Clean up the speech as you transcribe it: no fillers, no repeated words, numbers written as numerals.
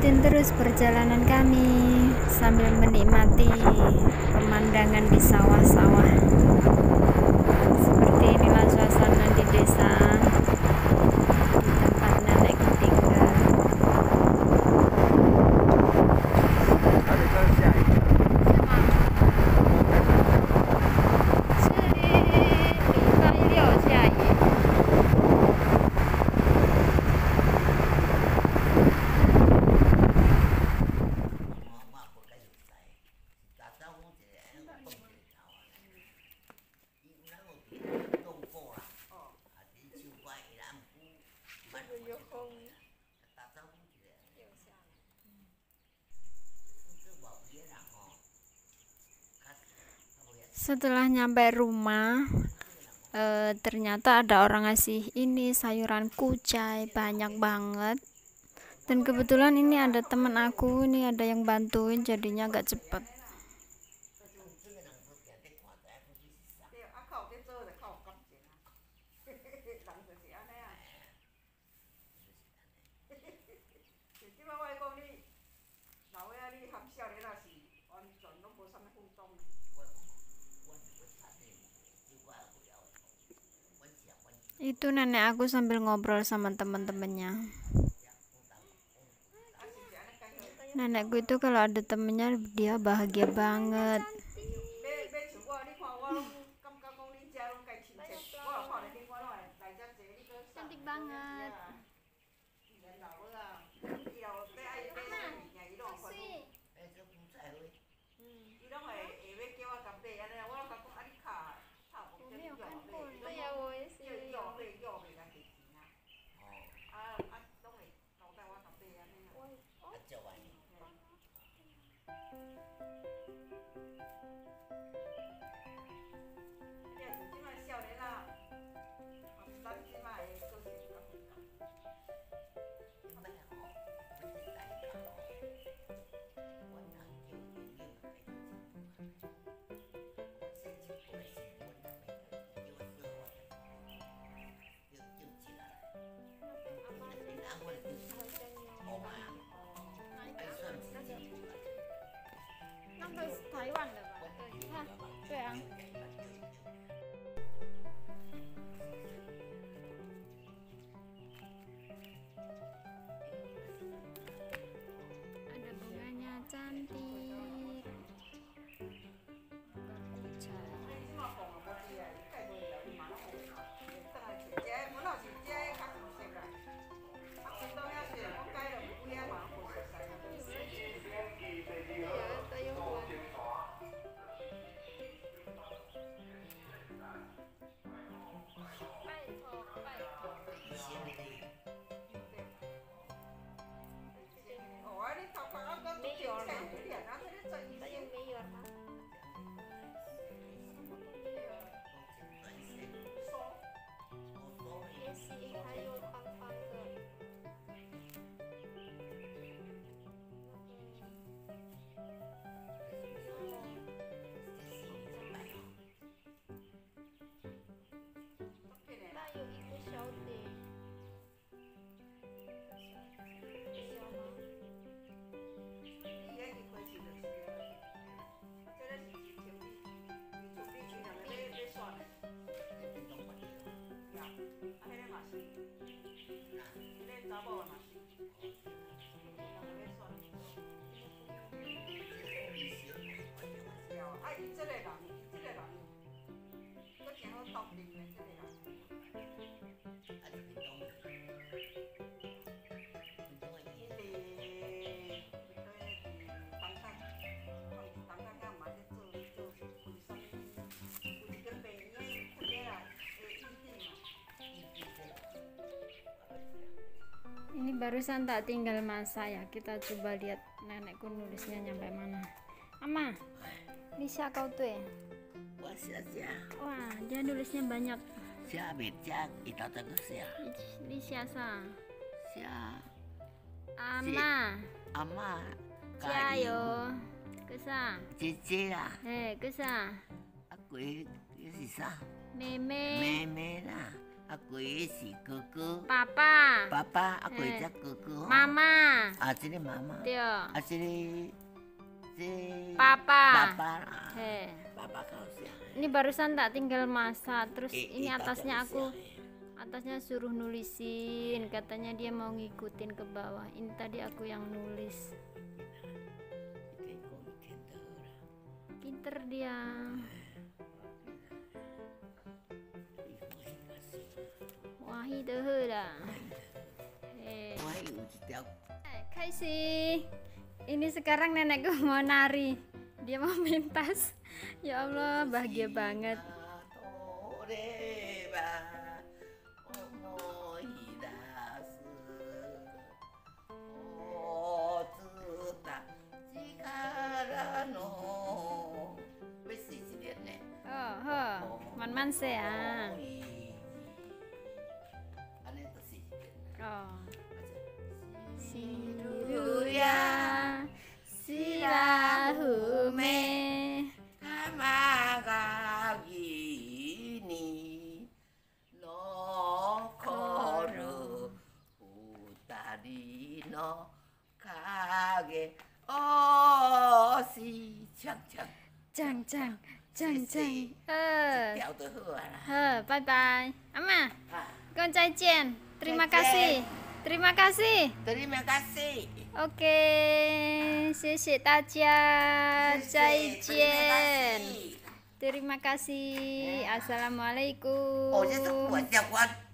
Lanjutin terus perjalanan kami sambil menikmati pemandangan di sawah-sawah. Seperti inilah suasana di desa, di tempat nenekku tinggal. Setelah nyampe rumah, ternyata ada orang ngasih ini sayuran kucai banyak banget, dan kebetulan ini ada teman aku, ini ada yang bantuin, jadinya agak cepet. Itu nenek aku sambil ngobrol sama teman-temannya. Nenekku itu kalau ada temennya dia bahagia banget. Cantik banget. Ada bunganya cantik. Ini barusan tak tinggal masa ya. Kita coba lihat nenekku nulisnya nyampe mana. Ama, bisa kau tuh ya? Wah, dia nulisnya banyak. Bisa sa. Ama. Ama. Jayo. Kesa. Cici lah. Kesa. Aku ini sisa. Meme. Meme lah. Aku si kuku. Papa. Papa, aku ijak kuku. Mama. Sini mama. Dia. Sini si Papa. Papa. Papa kau sih. Ini barusan tak tinggal masak, terus ini atasnya aku suruh nulisin, katanya dia mau ngikutin ke bawah. Ini tadi aku yang nulis. Pinter dia. Wah, itu lah. Kasih. Ini sekarang nenekku mau nari. Dia mau pentas. Ya Allah, bahagia banget. Man se à. Siruya silahume kamagagini no koru utari no kage si chang. Bye bye. Ama. Con trai chen. Terima kasih. Oke, 谢谢大家，再见。Terima kasih. Assalamualaikum.